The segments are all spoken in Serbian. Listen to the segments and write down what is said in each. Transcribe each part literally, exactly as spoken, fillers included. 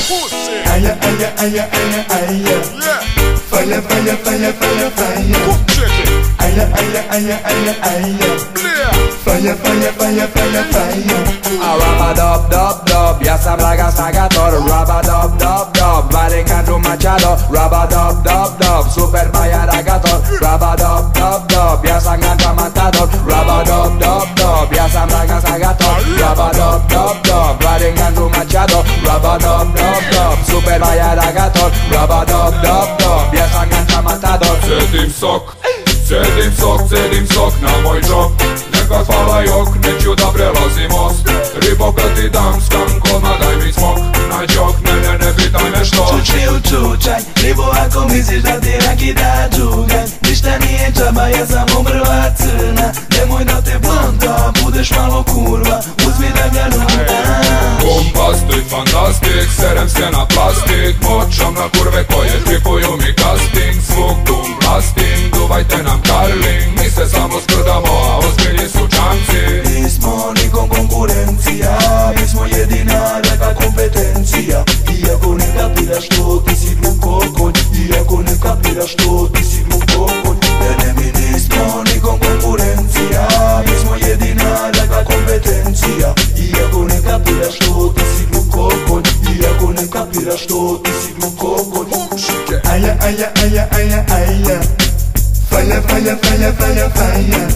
Pussy. Aya, aya, aya, aya, aya. Yeah. Fire, fire, fire, fire, fire. Cook chicken. Aya, aya, aya, aya, aya. Clear. Fire, fire, fire, fire, fire. Rabba-dub, dub, dub, ya sabrá gasagator. Rabba-dub, dub, dub, Varecandro Machado. Rabba-dub, dub, dub, Super Maya Ragator. Rabba-dub, dub, dub, ya sangantra matador. Rabba-dub, dub, dub, ya sabrá gasagator. Rabba-dub, dub, dub, Varecandro Machado. Rabba-dub, dub, dub, Super Maya Ragator. Rabba-dub, dub, dub, ya sangantra matador. Cedim sok, cedim sok, cedim sok na moj džok. Neka hvala jok, neću da prelazim most. Ribo kad ti dam skank, odmah daj mi smok. Na džok, ne, ne, ne pitaj me što. Čučni u čučanj, ribo ako misliš da ti raki da džuganj. Ništa nije džaba, ja sam umrla crna. Nemoj da te blonda, budeš malo kurva. Uzmi da ga nudan. Bombastik, fantastik, serem se na plastik. Močam na kurve koje tripuju mi casting. Zvuk dum blasting, duvajte nam karling. Mi se samo skrdamo, a ozbiljni su čamci. Nismo nikom konkurencija, mi smo jedina raka kompetencija. Iako ne kapiraš to, ti si glupo konj. Iako ne kapiraš to, ti si glupo konj. Jer ne mi nismo nikom konkurencija, mi smo jedina raka kompetencija. Iako ne kapiraš to, ti si glupo konj. Iako ne kapiraš to, ti si glupo konj. Aya, aya, aya, aya, aya. Fire, fire, fire, fire, fire.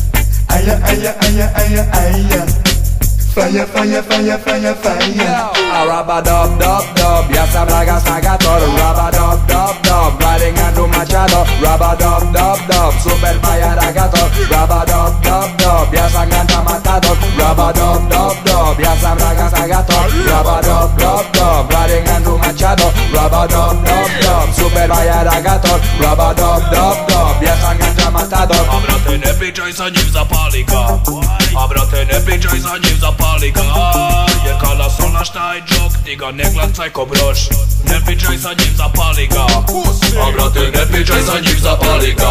Aya, aya, aya, aya, aya. Fire, fire, fire, fire, fire. Rabba-dub, dub, dub, ya sabrá gasagator. Rabba-dub, dub, dub, Varecandro Machado. Rabba-dub, dub, dub, Super Maya Ragator. Rabba-dub, dub, dub, ya sangantra matador. Rabba-dub, dub, dub, ya sabrá gasagator. Rabba-dub, dub, dub, Varecandro Machado. Rabba-dub, dub, dub, Super Maya Ragator. Rabba-dub, dub, dub, ya sangantra matador. A brate ne pričaj sa njim zapali ga. A brate ne pričaj sa njim zapali ga. Jer kada solaš taj džok, ti ga ne glacaj ko broš. Ne pričaj sa njim zapali ga. A brate ne pričaj sa njim zapali ga.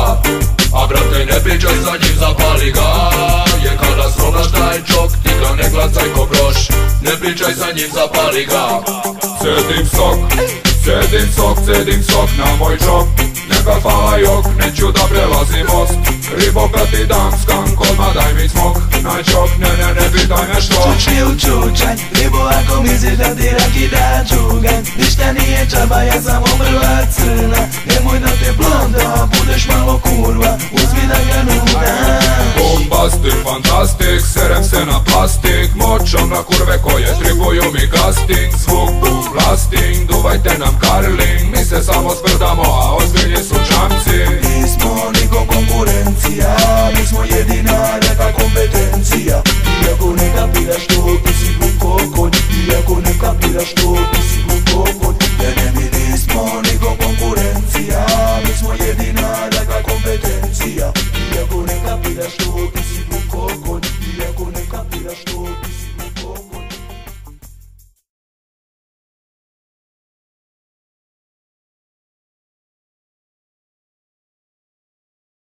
A brate ne pričaj sa njim zapali ga. Jer kada sronaš taj džok, ti ga ne glacaj ko broš. Ne pričaj sa njim zapali ga. Cedim sok, cedim sok, cedim sok na moj džok. Neka hvala jok, neću da prelazim most. Ribo kad ti dam skank, odmah daj mi smok. Na džok, ne, ne, ne pitaj me što. Čučni u čučanj, ribo ako misliš da ti raki da džuganj. Ništa nije džaba, ja sam umrla crna. Nemoj da te blonda, budeš malo kurva. Uzmi da ga nudan. Bombastik, fantastik, serem se na plastik. Močam na kurve koje tripuju mi casting. Zvuk dum blasting, duvajte nam karling. Mi se samo sprdamo, a